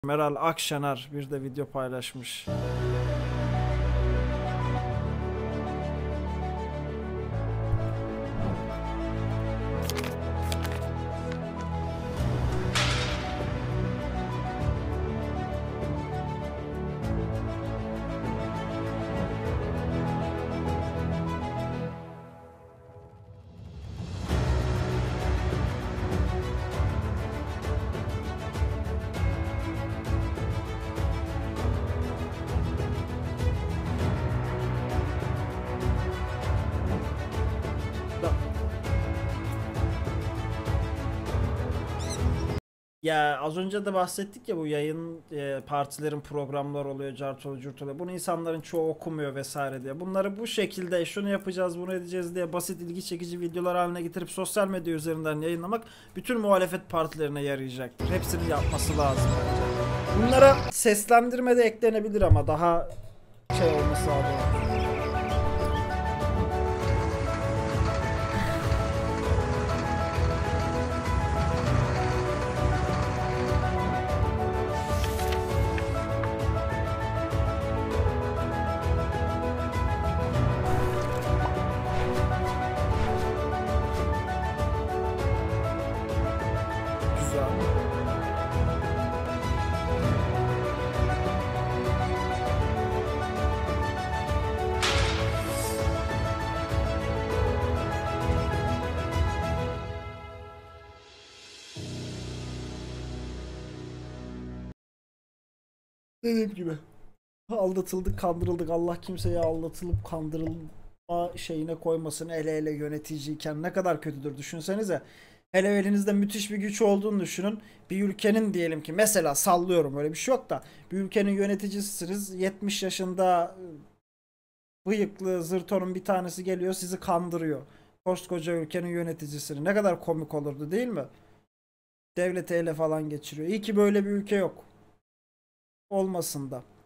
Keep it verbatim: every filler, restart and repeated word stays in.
Meral Akşener bir de video paylaşmış. Ya az önce de bahsettik ya, bu yayın e, partilerin programlar oluyor, cartolu curt oluyor. Bunu insanların çoğu okumuyor vesaire diye. Bunları bu şekilde şunu yapacağız, bunu edeceğiz diye basit ilgi çekici videolar haline getirip sosyal medya üzerinden yayınlamak bütün muhalefet partilerine yarayacaktır. Hepsinin yapması lazım bence. Bunlara seslendirme de eklenebilir ama daha şey olması lazım. Dediğim gibi aldatıldık, kandırıldık. Allah kimseye aldatılıp kandırılma şeyine koymasın. Ele ele yöneticiyken ne kadar kötüdür düşünsenize. Hele elinizde müthiş bir güç olduğunu düşünün. Bir ülkenin, diyelim ki mesela, sallıyorum, öyle bir şey yok da, bir ülkenin yöneticisiniz. yetmiş yaşında bıyıklı zırtonun bir tanesi geliyor, sizi kandırıyor. Koskoca ülkenin yöneticisini. Ne kadar komik olurdu değil mi? Devleti ele falan geçiriyor. İyi ki böyle bir ülke yok. Olmasın da.